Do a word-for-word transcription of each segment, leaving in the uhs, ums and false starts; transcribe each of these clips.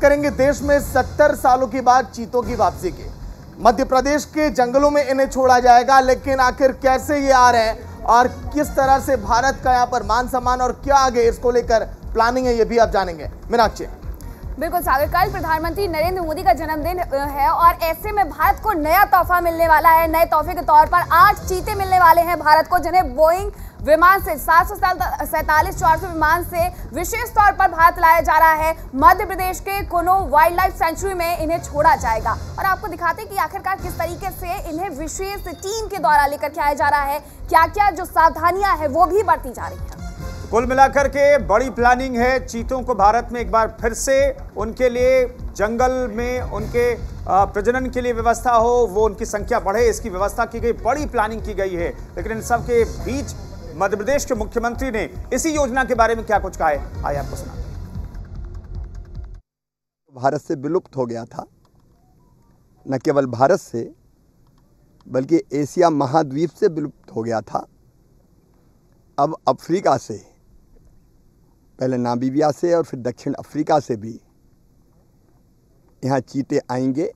करेंगे देश में सत्तर सालों के बाद चीतों की वापसी की। मध्य प्रदेश के जंगलों में इन्हें छोड़ा जाएगा, लेकिन आखिर कैसे ये आ रहे हैं और किस तरह से भारत का यहाँ पर मान सम्मान और क्या आगे इसको लेकर प्लानिंग है, ये भी आप जानेंगे। मीनाक्षी। बिल्कुल सागर, कल प्रधानमंत्री नरेंद्र मोदी का जन्मदिन है और ऐसे में भारत को नया तोहफा मिलने वाला है। नए तोहफे के तौर पर आठ चीते मिलने वाले हैं भारत को, जिन्हें बोइंग विमान से सात सौ सैंतालीस चार सौ विमान से विशेष तौर पर भारत लाया जा रहा है। मध्य प्रदेश के कुनो वाइल्ड लाइफ सेंचुरी में इन्हें छोड़ा जाएगा और आपको दिखाते हैं कि आखिरकार किस तरीके से इन्हें विशेष टीम के द्वारा लेकर के आया जा रहा है, क्या क्या जो सावधानियां हैं वो भी बरती जा रही है। कुल मिलाकर के बड़ी प्लानिंग है। चीतों को भारत में एक बार फिर से उनके लिए जंगल में उनके प्रजनन के लिए व्यवस्था हो, वो उनकी संख्या बढ़े, इसकी व्यवस्था की गई, बड़ी प्लानिंग की गई है। लेकिन इन सब के बीच मध्य प्रदेश के मुख्यमंत्री ने इसी योजना के बारे में क्या कुछ कहा है, आइए आपको सुनाते हैं। भारत से विलुप्त हो गया था, न केवल भारत से बल्कि एशिया महाद्वीप से विलुप्त हो गया था। अब अफ्रीका से, पहले नामीबिया से और फिर दक्षिण अफ्रीका से भी यहाँ चीते आएंगे।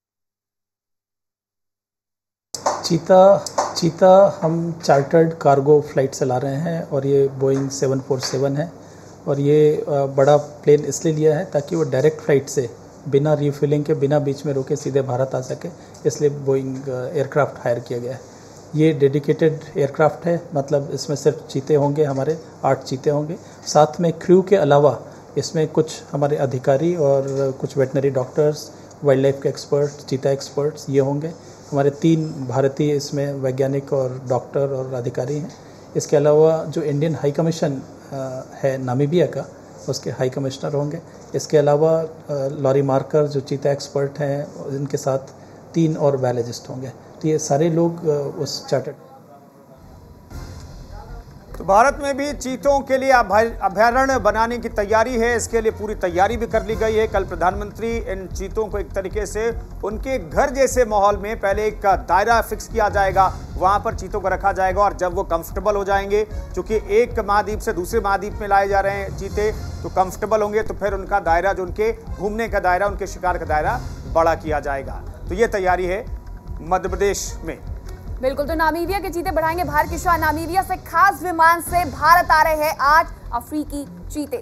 चीता चीता हम चार्टर्ड कार्गो फ्लाइट से ला रहे हैं और ये बोइंग सेवन फोर सेवन है और ये बड़ा प्लेन इसलिए लिया है ताकि वो डायरेक्ट फ्लाइट से बिना रिफिलिंग के, बिना बीच में रोके सीधे भारत आ सके, इसलिए बोइंग एयरक्राफ्ट हायर किया गया है। ये डेडिकेटेड एयरक्राफ्ट है, मतलब इसमें सिर्फ चीते होंगे, हमारे आठ चीते होंगे। साथ में क्रू के अलावा इसमें कुछ हमारे अधिकारी और कुछ वेटनरी डॉक्टर्स, वाइल्ड लाइफ के एक्सपर्ट्स, चीता एक्सपर्ट्स ये होंगे। हमारे तीन भारतीय इसमें वैज्ञानिक और डॉक्टर और अधिकारी हैं। इसके अलावा जो इंडियन हाई कमीशन है नामीबिया का, उसके हाई कमिश्नर होंगे। इसके अलावा लॉरी मार्कर जो चीता एक्सपर्ट हैं, इनके साथ तीन और बायोलॉजिस्ट होंगे। तो ये सारे लोग उस चार्टर्ड। तो भारत में भी चीतों के लिए अभयारण्य बनाने की तैयारी है, इसके लिए पूरी तैयारी भी कर ली गई है। कल प्रधानमंत्री इन चीतों को एक तरीके से उनके घर जैसे माहौल में पहले एक दायरा फिक्स किया जाएगा, वहां पर चीतों को रखा जाएगा और जब वो कंफर्टेबल हो जाएंगे, क्योंकि एक महाद्वीप से दूसरे महाद्वीप में लाए जा रहे हैं चीते, तो कंफर्टेबल होंगे तो फिर उनका दायरा, जो उनके घूमने का दायरा, उनके शिकार का दायरा बड़ा किया जाएगा। तो ये तैयारी है मध्य प्रदेश में। बिल्कुल, तो नामीबिया के चीते बढ़ाएंगे भारत की शान। नामीबिया से खास विमान से भारत आ रहे हैं आठ अफ्रीकी चीते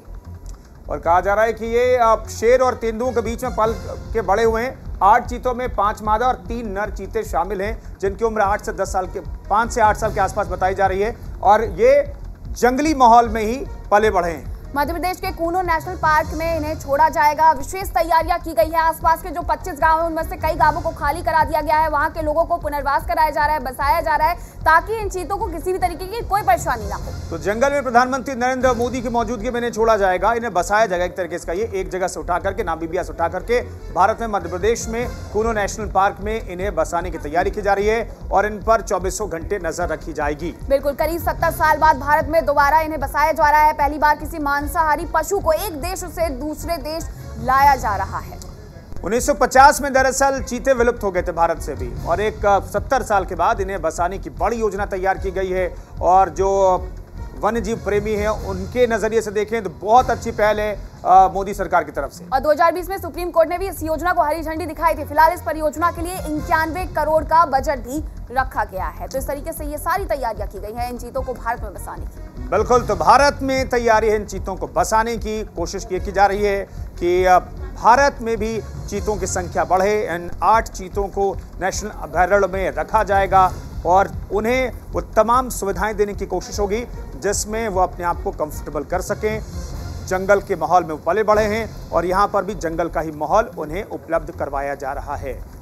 और कहा जा रहा है कि ये शेर और तेंदुओं के बीच में पल के बड़े हुए हैं। आठ चीतों में पांच मादा और तीन नर चीते शामिल हैं, जिनकी उम्र आठ से दस साल के पांच से आठ साल के आसपास बताई जा रही है और ये जंगली माहौल में ही पले बढ़े हैं। मध्य प्रदेश के कूनो नेशनल पार्क में इन्हें छोड़ा जाएगा। विशेष तैयारियां की गई है। आसपास के जो पच्चीस गांव हैं उनमें से कई गांवों को खाली करा दिया गया है। वहां के लोगों को पुनर्वास कराया जा रहा है, बसाया जा रहा है, ताकि इन चीतों को किसी भी तरीके की कोई परेशानी ना हो। तो जंगल में प्रधानमंत्री नरेंद्र मोदी की मौजूदगी में इन्हें छोड़ा जाएगा, इन्हें बसाया जाएगा एक तरीके से। ये एक जगह से उठा करके, नामीबिया से उठा करके भारत में मध्य प्रदेश में कूनो नेशनल पार्क में इन्हें बसाने की तैयारी की जा रही है और इन पर चौबीसों घंटे नजर रखी जाएगी। बिल्कुल, करीब सत्तर साल बाद भारत में दोबारा इन्हें बसाया जा रहा है। पहली बार किसी मांसाहारी पशु को एक देश से दूसरे देश लाया जा रहा है। उन्नीस सौ पचास में दरअसल चीते विलुप्त हो गए थे भारत से भी, और एक सत्तर साल के बाद इन्हें बसाने की बड़ी योजना तैयार की गई है। और जो वन्य जीव प्रेमी हैं उनके नजरिए से देखें तो बहुत अच्छी पहल है आ, मोदी सरकार की तरफ से। और दो हज़ार बीस में सुप्रीम कोर्ट ने भी इस योजना को हरी झंडी दिखाई थी। फिलहाल इस परियोजना के लिए इक्यानवे करोड़ का बजट भी रखा गया है। तो इस तरीके से ये सारी तैयारियां की गई हैं इन चीतों को भारत में बसाने की। बिल्कुल, तो भारत में तैयारी है इन चीतों को बसाने की, कोशिश की जा रही है कि भारत में भी चीतों की संख्या बढ़े। इन आठ चीतों को नेशनल अभयारण्य में रखा जाएगा और उन्हें वो तमाम सुविधाएं देने की कोशिश होगी जिसमें वो अपने आप को कंफर्टेबल कर सकें। जंगल के माहौल में वो पले बढ़े हैं और यहाँ पर भी जंगल का ही माहौल उन्हें उपलब्ध करवाया जा रहा है।